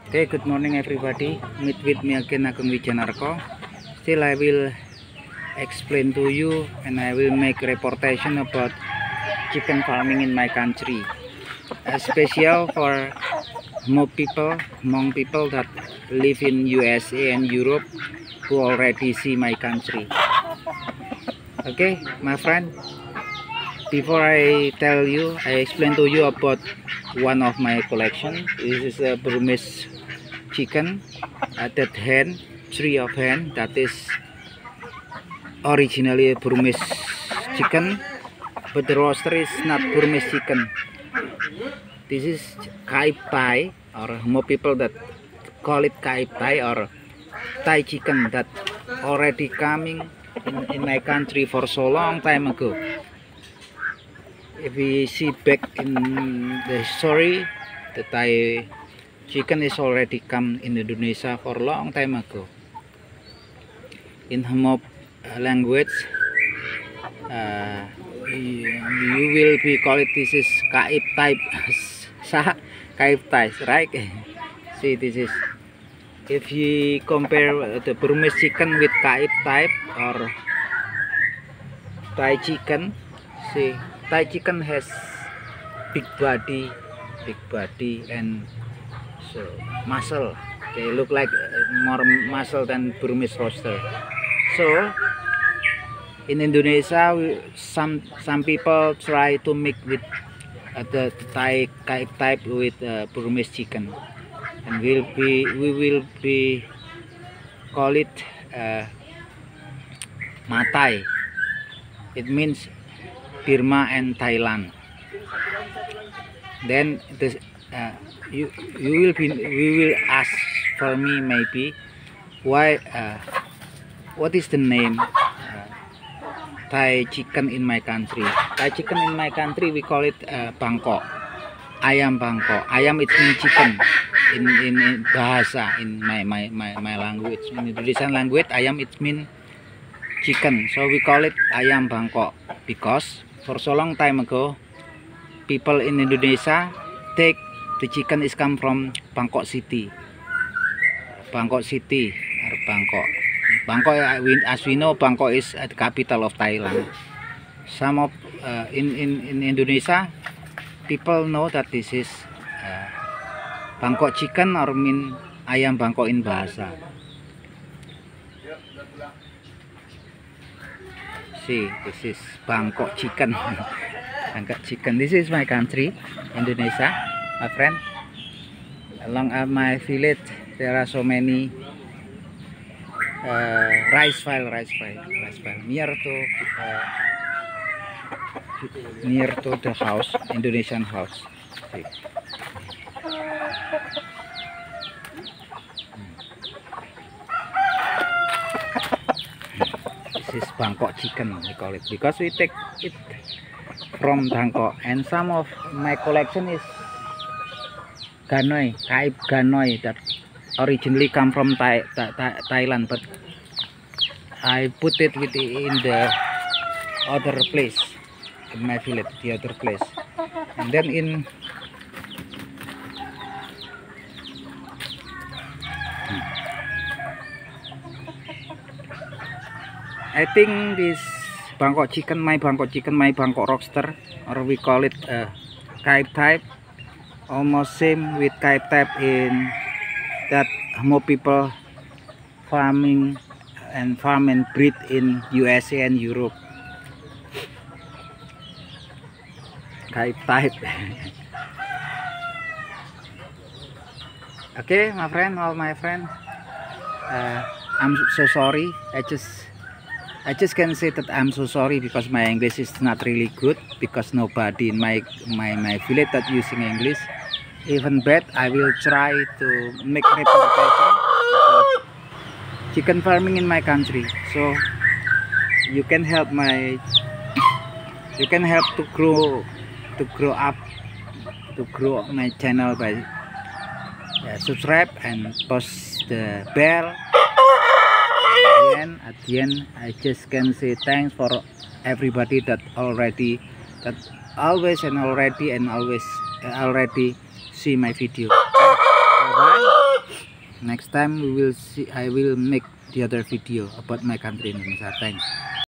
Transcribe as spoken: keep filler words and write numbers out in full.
Okay, good morning everybody. Meet with me again, Agung Wijanarko. Still I will explain to you and I will make reportation about chicken farming in my country. Especially for more people, among people that live in U S A and Europe who already see my country. Okay, my friend. Before I tell you, I explain to you about one of my collection. This is a Burmese chicken at that hen, tree of hen that is originally a Burmese chicken, but the roaster is not Burmese chicken. This is Kai Pai, or more people that call it Kai Pai or Thai chicken that already coming in, in my country for so long time ago. If we see back in the history, the Thai chicken is already come in Indonesia for a long time ago. In Hmong language, uh, you, you will be call it this is Kaip type, Kaip type, right? See, this is if you compare the Burmese chicken with Kaip type or Thai chicken, see, Thai chicken has big body, big body and so muscle. They look like more muscle than Burmese roaster. So in Indonesia, we, some some people try to mix with uh, the Thai type with uh, Burmese chicken, and we'll be we will be call it uh, Matai. It means Burma and Thailand. Then this. Uh, you you will be we will ask for me maybe why uh, what is the name uh, Thai chicken in my country. Thai chicken in my country we call it uh, Bangkok, ayam Bangkok. Ayam it means chicken in, in in bahasa in my my my my language, in Indonesian language. Ayam it means chicken, so we call it ayam Bangkok because for so long time ago people in Indonesia take the chicken is come from Bangkok City. Bangkok City or Bangkok. Bangkok, as we know, Bangkok is the capital of Thailand. Some of uh, in, in in Indonesia, people know that this is uh, Bangkok chicken or mean ayam Bangkok in bahasa. See, this is Bangkok chicken. Bangkok chicken. This is my country, Indonesia. My friend, along uh, my village there are so many uh, rice field, rice field, rice field near to uh, near to the house, Indonesian house. See. This is Bangkok chicken we call it because we take it from Bangkok, and some of my collection is Ganoi, Kaip Ganoi that originally come from Thai, Thai, Thai, Thailand, but I put it with the, in the other place in my village, the other place, and then in I think this Bangkok chicken, my Bangkok chicken, my Bangkok roaster, or we call it uh, Kaip type. Almost same with Kaip type in that more people farming and farm and breed in U S A and Europe. Kaip type. Okay, my friend, all my friends, uh, I'm so sorry. I just I just can say that I'm so sorry because my English is not really good, because nobody in my my my village that using English. Even bad, I will try to make representation about chicken farming in my country, so you can help my you can help to grow to grow up to grow my channel by uh, subscribe and post the bell. At the end, at the end, I just can say thanks for everybody that already that always and already and always uh, already see my video. Bye bye. Next time we will see, I will make the other video about my country Indonesia. Thanks.